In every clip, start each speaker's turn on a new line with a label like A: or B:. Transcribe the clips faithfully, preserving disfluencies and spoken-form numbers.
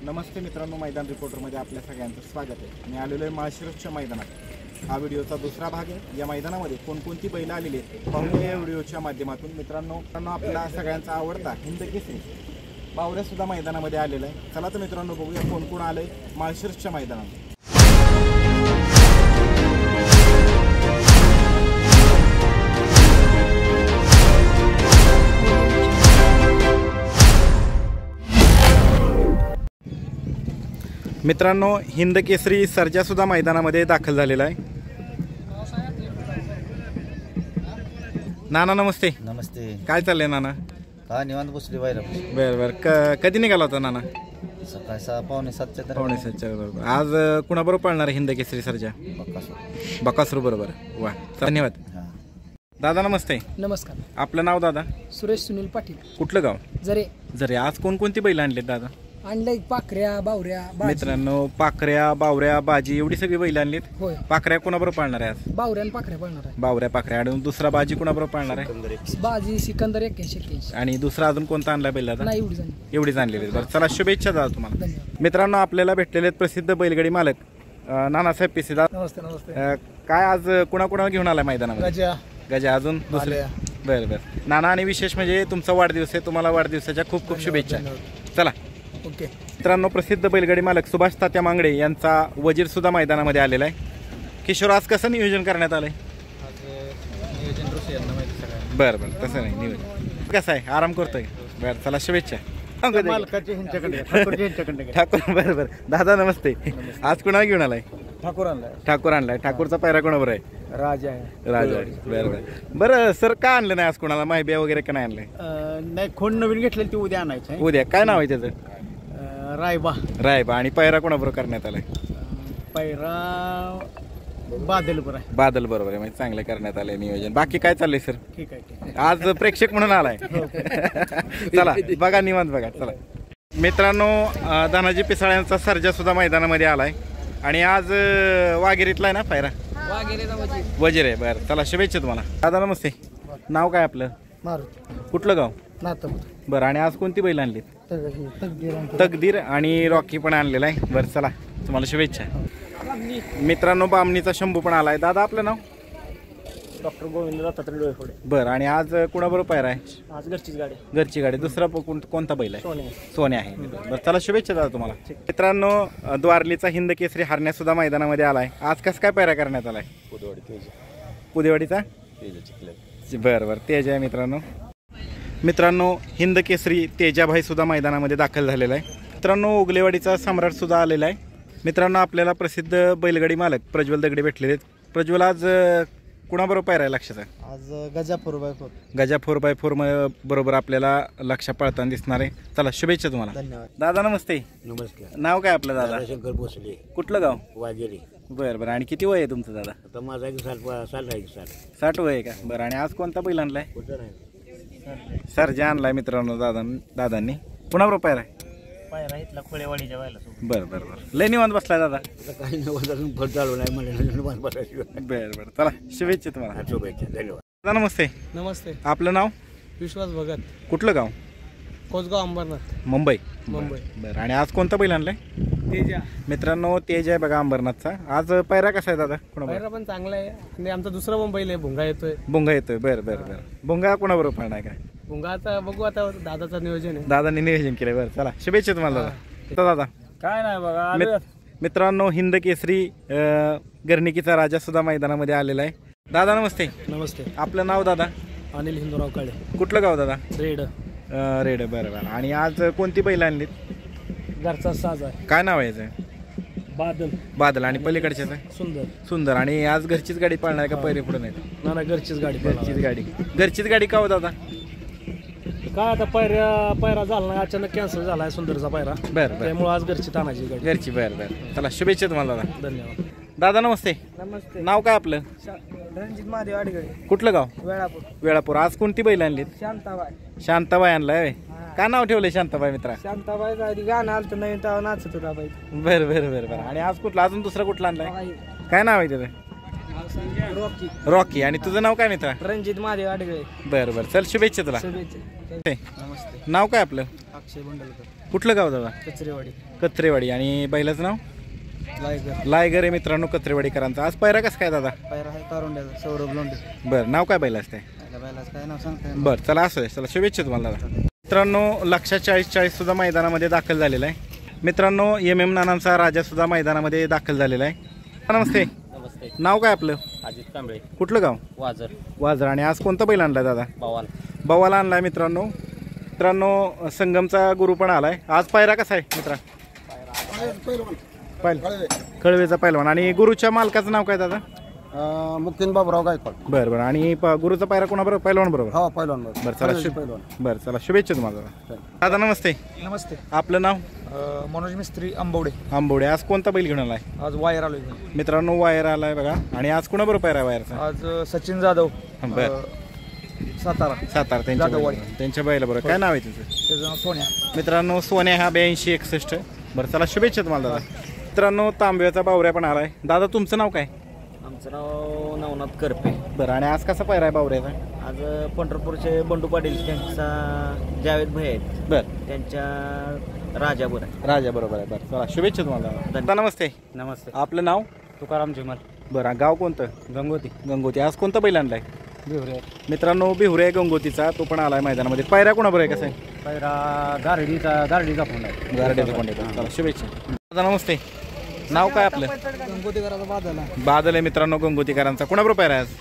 A: नमस्ते मित्रांनो, मैदान रिपोर्टरमध्ये आपल्या सगळ्यांचं स्वागत आहे. मी आलेलो आहे माळशिरसच्या मैदानात. हा व्हिडिओचा दुसरा भाग आहे. या मैदानामध्ये कोणकोणती बैलं आलेली आहेत पाहूया या व्हिडिओच्या माध्यमातून. मित्रांनो मित्रांनो आपला सगळ्यांचा आवडता हिंद केसरी बावऱ्या सुद्धा मैदानामध्ये आलेला आहे. चला तर मित्रांनो बघूया कोण कोण आलंय माळशिरसच्या मैदानात. मित्रांनो हिंद केसरी सर्जा सुद्धा मैदानामध्ये दाखल झालेला आहे. नाना नमस्ते.
B: नमस्ते.
A: काय चाललंय नाना?
B: का निवांत बसली बाहेर.
A: बरं बरं. क कधी निघाला होता नाना?
B: सकाळी सहा पावणे सातच्या
A: पावणे सातच्या बरोबर. आज कुणाबरोबर पाळणार आहे हिंद केसरी सर्जा?
B: बकासूर.
A: बकासूर बरोबर. वा धन्यवाद. दादा नमस्ते.
C: नमस्कार.
A: आपलं नाव दादा?
C: सुरेश सुनील पाटील.
A: कुठलं गाव?
C: जरे.
A: जरे. आज कोणकोणती बैल आणलेत दादा?
C: आणलंय पाखऱ्या बावऱ्या.
A: मित्रांनो पाखऱ्या बावऱ्या बाजी एवढी सगळी बैल आणलीत.
C: होय.
A: पाखऱ्या कोणाबरोबर पाळणार आहे आज?
C: बावऱ्या आणि पाखऱ्या पाळणार आहे.
A: बावऱ्या पाखऱ्या. आणि दुसरा बाजी कोणाबरोबर पाळणार आहे?
C: बाजी सिकंदर एक्क्याऐंशी एक्क्याऐंशी.
A: आणि दुसरा अजून कोणता आणला बैल दादा?
C: नाही, एवढी झाली.
A: एवढीच आणलेली. बरं चला शुभेच्छा दादा तुम्हाला.
C: धन्यवाद.
A: मित्रांनो आपल्याला भेटलेले आहेत प्रसिद्ध बैलगाडी मालक नानासाहेब पिसे दादा.
C: नमस्ते नमस्ते.
A: काय आज कुणाकुणा घेऊन आलाय मैदानामध्ये?
C: गजा
A: गजा अजून दुसरे. बरं बरं. नाना आणि विशेष म्हणजे तुमचा वाढदिवस आहे, तुम्हाला वाढदिवसाच्या खूप खूप शुभेच्छा. चला.
C: ओके.
A: मित्रांनो प्रसिद्ध बैलगाडी मालक सुभाष तात्या मांगडे यांचा वजीर सुद्धा मैदानामध्ये आलेला आहे. किशोर आज कसं नियोजन करण्यात आलंय? बरं बरं. तसं नाही नियोजन कसं आहे? आराम करतोय. बरं चला शुभेच्छा. ठाकूर. बरं बरं. दादा नमस्ते. आज कुणाला घेऊन आलाय?
C: ठाकूर आणलाय.
A: ठाकूर आणलाय. ठाकूरचा पायरा कोणाबरोबर आहे?
C: राजा आहे.
A: राजा आहे. बरं बरं. बरं सर का आणलं नाही आज कुणाला? माहिती वगैरे का नाही आणलंय?
C: नाही, खोंड नवीन घेतलेली ती उद्या आणायचं आहे.
A: उद्या काय नाव आहे त्याचं?
C: रायबा.
A: रायबा. आणि पायरा कोणाबरोबर करण्यात आलाय?
C: पैरा बादल बरं आहे.
A: बादल बरोबर आहे. म्हणजे चांगलं करण्यात आलंय नियोजन. बाकी काय चाललंय सर?
C: ठीक आहे ठीक आहे.
A: आज प्रेक्षक म्हणून आलाय. चला बघा निवांत बघा. चला मित्रांनो धनाजी पिसाळ्यांचा सर्जा सुद्धा मैदानामध्ये आलाय आणि आज वाघेरीतला आहे ना पायरा? वजीर आहे. बरं चला शुभेच्छा तुम्हाला. दादा नमस्ते. नाव काय आपलं?
C: मारुती.
A: कुठलं गाव?
C: नातं.
A: बरं. आणि आज कोणती बैल आणली? तकदीर आणि रॉकी पण आणलेला आहे. बरं चला तुम्हाला शुभेच्छा. मित्रांनो बामणीचा शंभू पण आलाय. दादा आपलं नाव?
C: डॉक्टर गोविंद दत्तात्रय डोळेफोडे.
A: बरं. आणि आज कुणाबरोबर पायरा आहे?
C: आज घरचीच गाडी.
A: घरची गाडी. दुसरा कोणता बैल आहे?
C: सोने.
A: सोने आहे. बरं चला शुभेच्छा दादा तुम्हाला. मित्रांनो द्वारलीचा हिंद केसरी हरण्या सुद्धा मैदानामध्ये आलाय. आज कसं काय पायरा करण्यात आलाय? पुदेवाडीचा. बरं बरं. तेज आहे मित्रांनो. मित्रांनो हिंद केसरी तेजाभाई सुद्धा मैदानामध्ये दाखल झालेला आहे. मित्रांनो उगलेवाडीचा सम्राट सुद्धा आलेला आहे. मित्रांनो आपल्याला प्रसिद्ध बैलगाडी मालक प्रज्वल दगडे भेटलेले आहेत. प्रज्वल आज कुणाबरोबर पायरा आहे लक्षाचा?
C: आज गजा फोर बाय फोर.
A: गजा फोर बाय फोर बरोबर आपल्याला लक्ष पळताना दिसणार आहे. चला शुभेच्छा तुम्हाला.
C: धन्यवाद.
A: दादा नमस्ते.
B: नमस्कार.
A: नाव काय आपलं दादा?
B: शंकर भोसले.
A: कुठलं गाव?
B: वाघेरी.
A: बरं बरं. आणि किती वय आहे तुमचं दादा?
B: आता माझा एक साठ साठ आहे. साठ
A: साठ वय आहे का? बरं. आणि आज कोणता बैल आणलाय?
B: कुठं नाही
A: सर्जा आणलाय मित्रांनो दादा दादांनी. कुणाबरोबर पायरा आहे?
C: पायरा इथला खोळेवाडीच्या व्हायला.
A: बरं बरं बरं. लय निवांत बसलाय दादा.
B: काही नव्वद अजून फळ चालू नाही म्हणजे
A: बरं बरं. चला शुभेच्छा तुम्हाला.
B: शुभेच्छा. धन्यवाद.
A: दादा नमस्ते.
C: नमस्ते.
A: आपलं नाव?
C: विश्वास भगत.
A: कुठलं गाव?
C: कोसगाव अंबरनाथ.
A: मुंबई.
C: मुंबई.
A: बरं. आणि आज कोणता बैल आणलाय?
C: तेजा.
A: मित्रांनो तेज आहे बघा अंबरनाथचा. आज पायरा कसा आहे दादा? कोणाबरोबर?
C: पायरा पण चांगला आहे आणि आमचा दुसरा मुंबईला आहे. भुंगा येतोय.
A: भुंगा येतोय. बरं बरं बरं. भुंगा कोणाबरोबर पाळणार काय?
C: भुंगाचा बघू आता. दादाचं नियोजन आहे.
A: दादांनी नियोजन केलंय. बरं चला शुभेच्छा तुम्हाला दादा. दादा
C: काय नाही बघा.
A: मित- मित्रांनो हिंद केसरी गर्णिकीचा राजा सुद्धा मैदानामध्ये आलेला आहे. दादा नमस्ते.
C: नमस्ते.
A: आपलं नाव दादा?
C: अनिल हिंदूराव काळे.
A: कुठलं गाव दादा?
C: रेड.
A: रेड. बरं बरं. आणि आज कोणती बैल आणलीत?
C: घरचा साज आहे.
A: काय नाव आहे याचं?
C: बादल.
A: बादल. आणि पलीकडच्याच आहे?
C: सुंदर.
A: सुंदर. आणि आज घरचीच गाडी पाळणार आहे का पहिले पुढे नाही?
C: ना ना घरचीच गाडी.
A: घरचीच गाडी. घरचीच गाडी का हो दादा?
C: काय आता पायऱ्या पायरा झाला नाही. अचानक कॅन्सल झाला आहे सुंदरचा पायरा.
A: बरं बरं.
C: त्यामुळे आज घरची तानाची गाडी.
A: घरची. बरं बरं. चला शुभेच्छा तुम्हाला दादा.
C: धन्यवाद.
A: दादा नमस्ते.
C: नमस्ते.
A: नाव काय आपलं?
C: रणजित महादेव आडगळे.
A: कुठलं गाव?
C: वेळापूर.
A: वेळापूर. आज कोणती बैल आणलीत?
C: शांताबाई.
A: शांताबाई आणलाय. काय नाव ठेवलंय शांताबाई मित्रा?
C: शांताबाईचा आधी गाणं आलं तर नवीन तेव्हा नाचत होता बाई.
A: बरं बरं बरं बरं. आणि आज कुठला अजून दुसरा कुठला आणलाय? काय नाव आहे त्याचं?
C: रॉकी.
A: रॉकी. आणि तुझं नाव काय मित्रा?
C: रणजित महादेव आडगळे.
A: बरं बरं. चल शुभेच्छा तुला.
C: शुभेच्छा.
A: ते.
C: नमस्ते.
A: नाव काय आपलं?
C: अक्षय बंडलकर,
A: कुठलं गाव दादा?
C: कचरेवाडी.
A: कत्रेवाडी. आणि बैलाचं नाव?
C: लायगर.
A: लायगर आहे मित्रांनो कत्रेवाडीकरांचा. आज पायरा कसं काय दादा?
C: पायरा आहे कारुंड्याचा, सौरभ लोंढे.
A: बरं, नाव काय बैला असते?
C: बैलाचं काय नाव सांगताय?
A: बरं, चला असं आहे. चला शुभेच्छा तुम्हाला दादा. मित्रांनो लक्षा चाळीस चाळीस सुद्धा मैदानामध्ये दाखल झालेला आहे. मित्रांनो एम एम नानांचा राजा सुद्धा मैदानामध्ये दाखल झालेला आहे. नमस्ते.
C: नमस्ते.
A: नाव काय आपलं?
C: अजित कांबळे,
A: कुठलं गाव?
C: वाजर.
A: वाजर. आणि आज कोणता बैल आणलाय दादा?
C: बावाल.
A: बवाला आणलाय मित्रांनो. मित्रांनो संगमचा गुरु पण आलाय. आज पायरा कसा आहे मित्रा? पाहिल कळवेचा पहिलवान. आणि गुरुच्या मालकाचं नाव काय दादा?
B: मुक्तीन बाबूराव गायकवाड.
A: बरं बरं. आणि प- गुरुचा पायरा कोणाबरोबर? पहिलवान बरोबर.
B: हा पहिलवान.
A: बरं चला शु बरं चला शुभेच्छा तुम्हाला दादा. दादा नमस्ते.
C: नमस्ते.
A: आपलं नाव?
C: मनोज मिस्त्री, आंबवडे.
A: आंबोडे. आज कोणता बैल घेऊन आलाय?
C: आज वायर आलोय.
A: मित्रांनो वायर आलाय बघा. आणि आज कोणाबरोबर पायरा वायरचा?
C: आज सचिन जाधव,
A: बरं.
C: सातारा.
A: सातारा त्यांच्या
C: जाधववाडी.
A: बैलाबरोबर. त्यांच्या बैला बरोबर. काय नाव आहे तुझं?
C: त्याचं नाव सोन्या.
A: मित्रांनो सोन्या हा ब्याऐंशी एकसष्ट. बरं चला शुभेच्छा तुम्हाला दादा. मित्रांनो तांब्याचा बावऱ्या पण आलाय. दादा तुमचं नाव काय?
C: आमचं नाव नवनाथ करपे.
A: बरं. आणि आज कसा पायरा आहे बावऱ्याचा?
C: आज पंढरपूरचे बंडू पाटील, त्यांचा जावेद भाई आहेत,
A: बरं
C: त्यांच्या राजाबर आहे.
A: राजा बरोबर आहे. बरं चला शुभेच्छा तुम्हाला दादा. नमस्ते.
C: नमस्ते.
A: आपलं नाव?
C: तुकाराम जिमल,
A: बरं. गाव कोणतं?
C: गंगोती.
A: गंगोती. आज कोणता बैल आणलाय?
C: बिहुरे.
A: मित्रांनो बिहुरे आहे गंगोतीचा. तो पण आलाय मैदानामध्ये. पायऱ्या कोणाबरोबर आहे? कसं आहे?
C: पैरा गारडीचा गारडीचा फोन आहे.
A: गारड्याचा कोण येतो. चला शुभेच्छा दादा. नमस्ते. नाव काय आपलं?
C: गंगोतीकराचा बादल आहे.
A: बादल आहे मित्रांनो गंगोतीकरांचा. कोणाबरोबर पायरा आहे आज?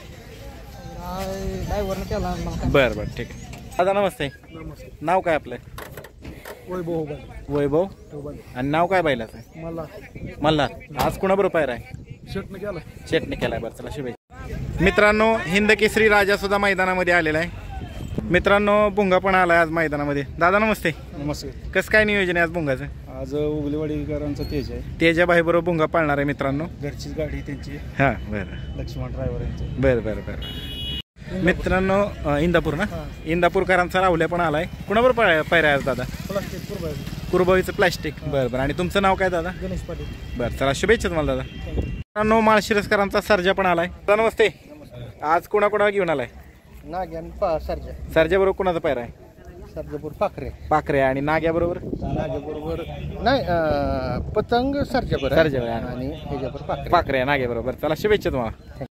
C: ड्रायव्हरने केला.
A: बरं बरं ठीक आहे. दादा नमस्ते.
C: नमस्ते.
A: नाव काय आपलं?
C: वैभव
A: वैभव. आणि नाव काय बैलाचं?
C: मला
A: मल्हार. आज कोणाबरोबर पायरा आहे?
C: शर्टने केला.
A: चटणी केलाय. बरं चला शुभेच्छा. मित्रांनो हिंद केसरी राजा सुद्धा मैदानामध्ये आलेला आहे. मित्रांनो भुंगा पण आलाय आज मैदानामध्ये. दादा नमस्ते.
C: नमस्ते.
A: कसं काय नियोजन आहे आज भुंगाचं?
C: आज उगलेवाडीकरांचा तेज आहे.
A: तेजा भाई बरोबर भुंगा पाळणार आहे मित्रांनो.
C: घरचीच गाडी त्यांची,
A: हां बरं
C: लक्ष्मण ड्रायव्हर यांची.
A: बरं बरं बरं. मित्रांनो अ, इंदापूर ना? इंदापूरकरांचा राहुल्या पण आलाय. कुणाबरोबर पाय पायऱ्या आज दादा? कुरबाईचं प्लॅस्टिक. बरं बरं. आणि तुमचं नाव काय दादा?
C: गणेश पाटील.
A: बरं चला शुभेच्छा तुम्हाला दादा. मित्रांनो माळशिरसकरांचा सर्जा पण आलाय. दादा नमस्ते. आज कोणाकोणा घेऊन आलाय?
C: नाग्यान पा सर्जा.
A: सर्जा बरोबर कोणाचा पायरा आहे?
C: सर्जापूर पाखरे.
A: पाखरे. आणि नाग्या बरोबर?
C: नाग्या बरोबर नाही, पतंग सर्जा बरोबर
A: सर्जा
C: आणि ह्याच्यावर पाखरे.
A: पाखरे नाग्या बरोबर. चला शुभेच्छा तुम्हाला.